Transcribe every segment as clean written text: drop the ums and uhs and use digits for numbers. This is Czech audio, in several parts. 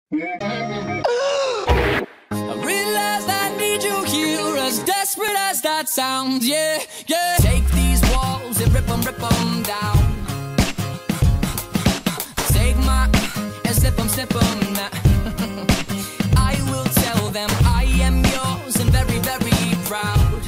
I realize I need you here, as desperate as that sounds, yeah, yeah. Take these walls and rip them down. Take my and slip 'em now. I will tell them I am yours and very, very proud.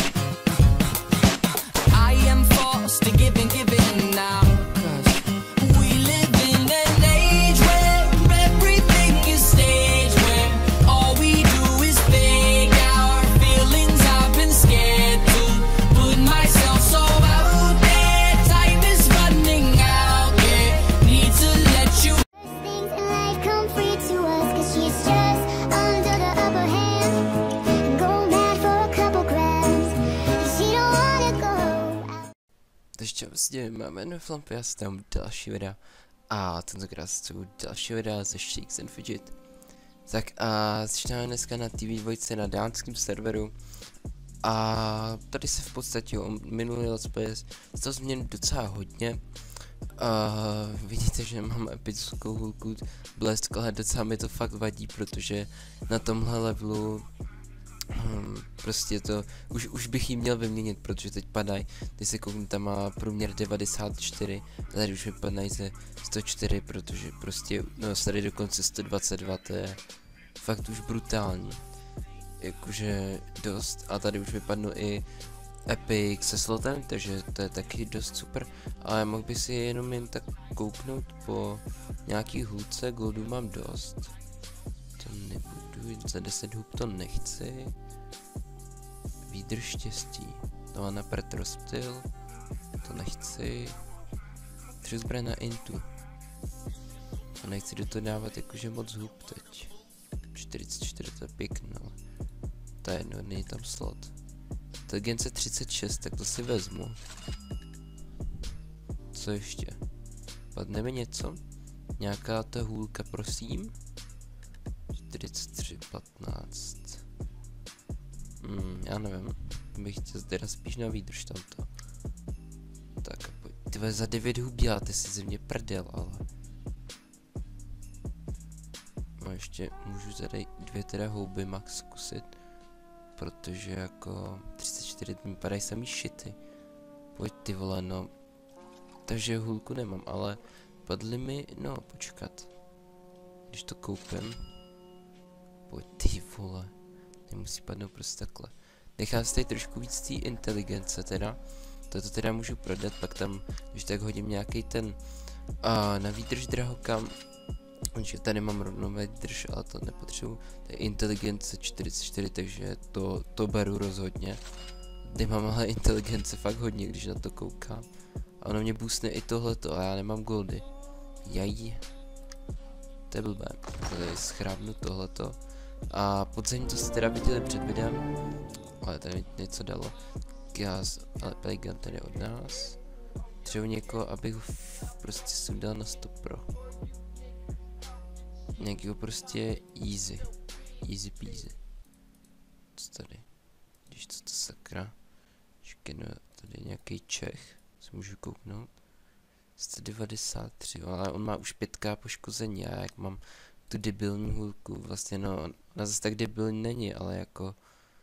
I am forced to give and now. We live in an age where everything is staged, where all we do is fake our feelings. I've been scared to put myself so out there. Time is running out, yeah. Need to let you. Things in life come free to us, 'cause she's just under the upper hand. Go mad for a couple grams, she don't wanna go out. Takže vlastně máme na Flampy, já tam další videa a tentokrát jsou další videa ze Shakes and Fidget. Tak a začínáme dneska na TV2 na dánském serveru a tady se v podstatě o minulý let's play to změnit docela hodně. Vidíte, že mám epickou hulku blesk, ale docela mi to fakt vadí, protože na tomhle levelu prostě to, už bych jí měl vyměnit, protože teď padají, ty se kouknu, tam má průměr 94, tady už vypadají ze 104, protože prostě, no tady dokonce 122, to je fakt už brutální, jakože dost, a tady už vypadnou i Epic se slotem, takže to je taky dost super, ale mohl by si jenom jen tak kouknout po nějaký hůlce, goldu mám dost, to nebudu, za 10 hub to nechci, výdrž štěstí, to má na Petrostyle, to nechci, 3 zbraně na Intu, a nechci do toho dávat jakože moc hub teď, 44 to je pěkný, ale to je jedno, není tam slot. Inteligence 36, tak to si vezmu. Co ještě? Padne mi něco? Nějaká ta hůlka, prosím? 43, 15. Já nevím. Bych chtěl teda spíš na výdrž tamto. Tak, tyhle za 9 hub děláte si ze mě prdel, ale. No ještě můžu tady 2 teda houby max zkusit. Protože jako 34 mi padají samý shity. Pojď ty vole, no. Takže hůlku nemám, ale padly mi, no počkat. Když to koupím. Pojď ty vole. Nemusí padnout prostě takhle. Nechám si tady trošku víc té inteligence teda. Toto teda můžu prodat, pak tam, když tak hodím nějaký ten na výdrž drahokam. Takže tady mám rovnou výdrž, ale to nepotřebuji. To je inteligence 44, takže to beru rozhodně. Tady mám ale inteligence fakt hodně, když na to koukám. A ono mě boostne i tohleto, a já nemám goldy. Jaj. To je blbé. Tady schrábnu tohleto. A podzemí to jste teda viděli před videem. Ale tady něco dalo. Gas, ale Peligan tady od nás. Třeba někoho, abych ho prostě sundal na 100 pro. Nějakýho prostě easy peasy. Co tady? Když to sakra. Škeno, tady nějaký Čech, se můžu kouknout. 193, ale on má už 5k poškození, a jak mám tu debilní hůlku, vlastně no, ona zase tak debilní není, ale jako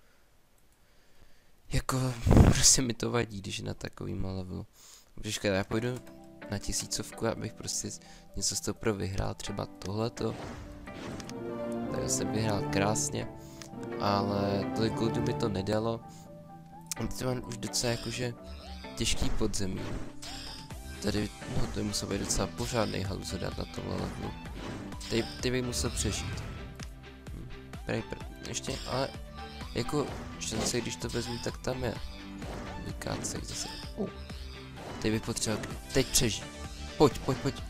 prostě mi to vadí, když je na takovým levelu. Protože já půjdu na 1000, abych prostě něco z toho pro vyhrál, třeba tohleto. Tady jsem vyhrál krásně, ale tolik goldu mi to nedalo. A teď mám už docela jakože těžký podzemí. Tady, no to musel být docela pořádnej haluzodát na tomhle levelu. Tady bych musel přežít. Ještě, ale jako šance, když to vezmu, tak tam je. Vykácej zase. Teď bych potřeboval, teď přežít. Pojď.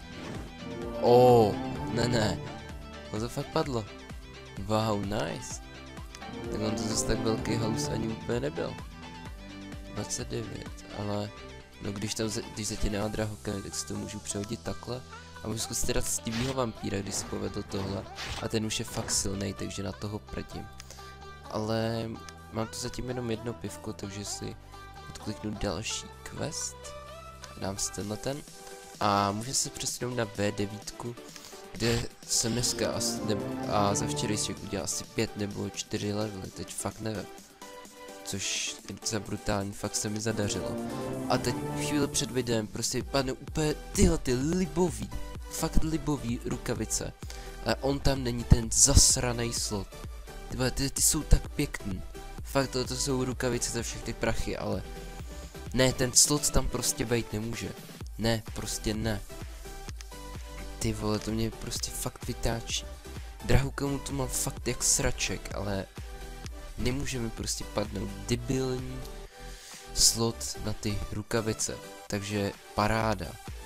Ne. No to fakt padlo. Wow, nice. Tak on to zase tak velký halus ani úplně nebyl. 29, ale no když se ti nemá drahoka, tak si to můžu přehodit takhle. A můžu zkusit teda Stevieho vampíra, když si povedl tohle. A ten už je fakt silnej, takže na toho prdím. Ale mám tu zatím jenom jedno pivko, takže si odkliknu další quest. Dám si tenhle ten. A můžu se přesunout na V9. kde jsem dneska a za včerejšek udělal asi 5 nebo 4 levely, teď fakt nevím. Což je docela brutální, fakt se mi zadařilo. A teď chvíli před videem prostě padnou úplně tyhle ty libový, fakt libový rukavice. Ale on tam není ten zasranej slot. Ty jsou tak pěkný. Fakt to jsou rukavice za všechny prachy, ale ne, ten slot tam prostě být nemůže. Ne, prostě ne. Ty vole, to mě prostě fakt vytáčí. Drahukomu to mám fakt jak sraček, ale nemůže mi prostě padnout debilní slot na ty rukavice. Takže paráda.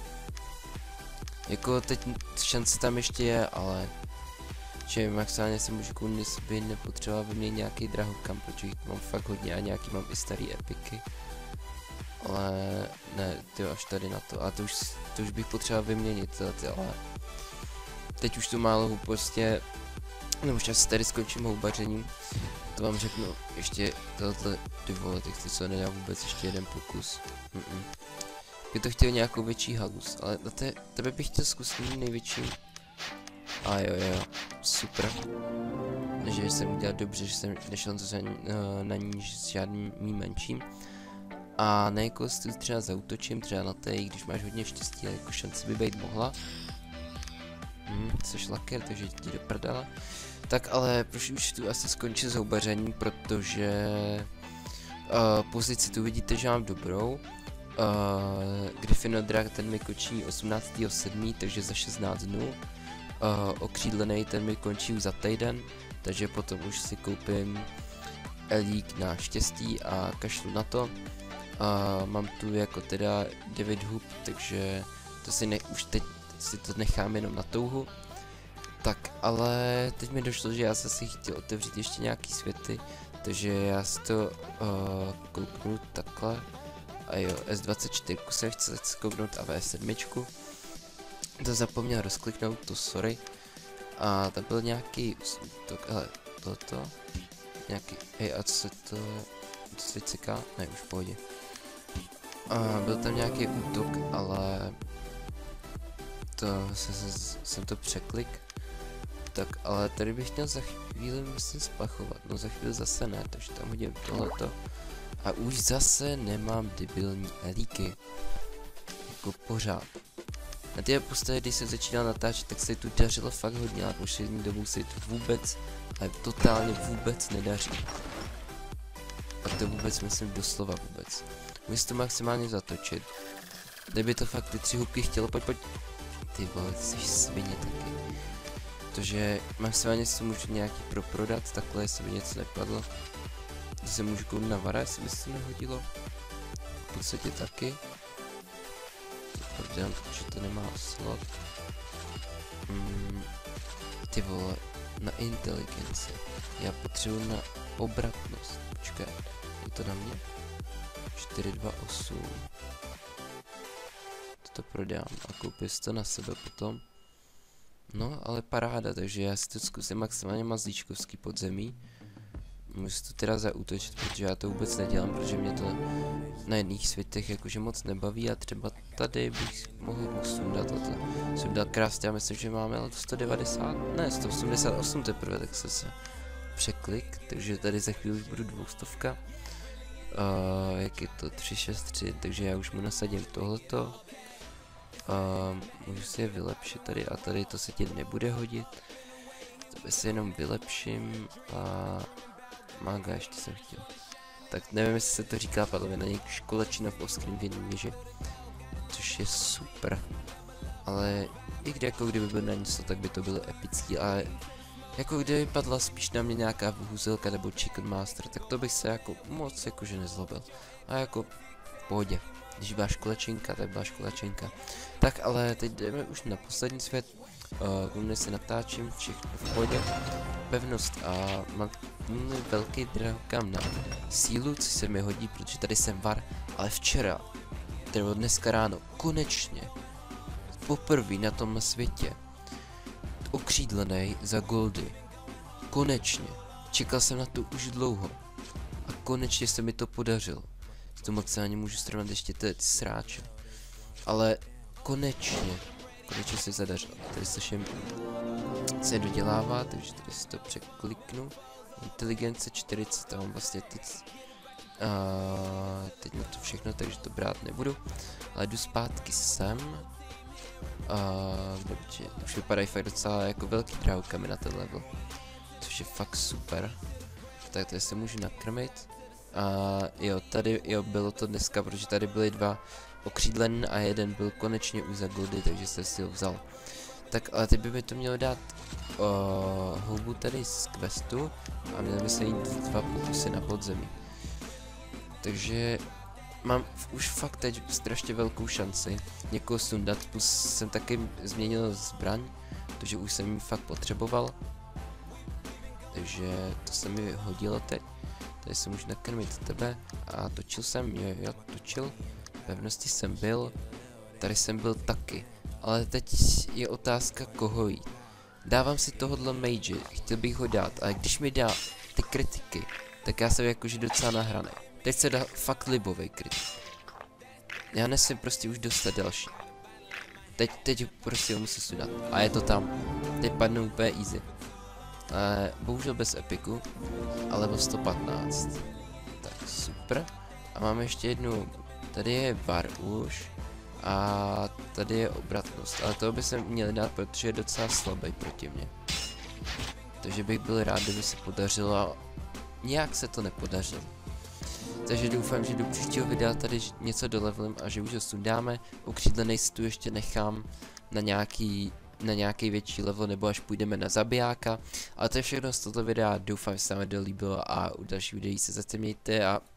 Jako teď šance tam ještě je, ale že maximálně si můžu koupit, by nepotřeboval vyměnit nějaký drahokam, protože jich mám fakt hodně a nějaký mám i starý epiky. Ale ne, ty až tady na to, a to už bych potřeboval vyměnit, ale teď už tu málo prostě, nebo už asi tady skončím houbařením, to vám řeknu, ještě tohle, ty vole, ty chci co nedá vůbec ještě jeden pokus. By to chtěl nějakou větší halus, ale na tebe bych chtěl zkusit největší. A jo, super. Že jsem udělal dobře, že jsem nešel na ní s žádným menším. A na jako třeba zautočím, třeba na té, když máš hodně štěstí, jako šance by být mohla. Jsi laker, takže ti do prdala. Tak ale už tu asi skončil s houbařením, protože pozici tu vidíte, že mám dobrou. Gryffindor ten mi končí 18.7., takže za 16 dnů. Okřídlený ten mi končí už za týden, takže potom už si koupím elík na štěstí a kašlu na to. Mám tu jako teda 9 hub, takže to si už teď si to nechám jenom na touhu. Tak ale teď mi došlo, že já jsem si chtěl otevřít ještě nějaký světy, takže já si to kouknu takhle. A jo, S24 jsem chtěl kouknout a V7. To zapomněl rozkliknout, to sorry. A tam byl nějaký útok, ale toto. Nějaký, a co se to ciká? Ne, už v pohodě. Byl tam nějaký útok, ale to jsem to překlik. Tak, ale tady bych měl za chvíli myslím spachovat, no za chvíli zase ne, takže tam hodím tohleto. A už zase nemám debilní elíky. Jako pořád. Na té postavě, když jsem začínal natáčet, tak se tu dařilo fakt hodně, ale už jednou dobou se to vůbec, ale totálně vůbec nedaří. A to vůbec myslím doslova vůbec. Musím to maximálně zatočit. Kdyby to fakt ty 3 hubky chtělo, pojď. Ty vole, ty jsi svině taky. Protože maximálně si můžu nějaký prodat, takhle jestli by něco nepadlo. Když se můžu koupit na vara, jestli by se to nehodilo. V podstatě taky. Prodám, že to nemá slot. Ty vole, na inteligenci. Já potřebuji na obratnost. Počkej, je to na mě? 428. To prodám a koupím si to na sebe potom. No, ale paráda, takže já si to zkusím maximálně mazlíčkovský podzemí. Můžu to teda zaútočit, protože já to vůbec nedělám, protože mě to na jedných světech jakože moc nebaví a třeba tady bych mohl sundat a to sundat krásně, já myslím, že máme ale 190, ne 188 teprve, tak se překlik, takže tady za chvíli už budu 200. Jak je to 363, takže já už mu nasadím tohleto. Můžu si je vylepšit tady a tady to se ti nebude hodit. To si jenom vylepším a mága ještě jsem chtěl. Tak nevím, jestli se to říká padlo na něk školečina v oským věži, což je super. Ale i kdy jako kdyby byl na něco, tak by to bylo epický, ale jako kdyby padla spíš na mě nějaká vůzelka nebo Chicken Master, tak to bych se jako moc jakože nezlobil. A jako v pohodě. Když byla školečinka, tak byla školečinka. Tak ale teď jdeme už na poslední svět. Kde si natáčím všechno v pohodě. Pevnost a mám velký drahokam na sílu, což se mi hodí, protože tady jsem var. Ale včera, tedy dneska ráno, konečně, poprvé na tom světě, okřídlený za goldy. Konečně. Čekal jsem na to už dlouho. A konečně se mi to podařilo. To moc ani můžu srovnat ještě ty sráče. Ale konečně konečně se zadařilo. Tady slyším se dodělává, takže tady si to překliknu. Inteligence 40, tam mám vlastně teď na to všechno, takže to brát nebudu. Ale jdu zpátky sem. Dobře, už vypadají fakt docela jako velký drahokamy na ten level. Což je fakt super. Tak tady se můžu nakrmit. Jo, tady, jo, bylo to dneska, protože tady byly 2 okřídlen a jeden byl konečně už za goldy, takže jsem si ho vzal. Tak ale teď by mi to mělo dát houbu tady z questu a měly by se jít 2 pokusy na podzemí. Takže mám už fakt teď strašně velkou šanci někoho sundat, plus jsem taky změnil zbraň, protože už jsem ji fakt potřeboval. Takže to se mi hodilo teď. Tady se můžu nakrmit tebe a točil jsem, jo, točil. Pevnosti jsem byl, tady jsem byl taky. Ale teď je otázka, koho jít. Dávám si tohohle mage, chtěl bych ho dát, ale když mi dá ty kritiky, tak já jsem jakože docela nahraný. Teď se dá fakt libovej kritik. Já nesmím prostě už dostat další. Teď prostě ho musím sudat. A je to tam. Teď padnu úplně easy. Bohužel bez epiku, ale level 115. Tak super. A máme ještě jednu. Tady je var už. A tady je obratnost. Ale toho by se měl dát, protože je docela slabý proti mně. Takže bych byl rád, kdyby se podařilo. A nějak se to nepodařilo. Takže doufám, že do příštího videa tady něco dolevelím a že už ho sundáme. Ukřídlenej si tu ještě nechám na nějaký větší level, nebo až půjdeme na zabijáka. Ale to je všechno z tohoto videa, doufám, že se vám líbilo a u dalších videí se zase mějte a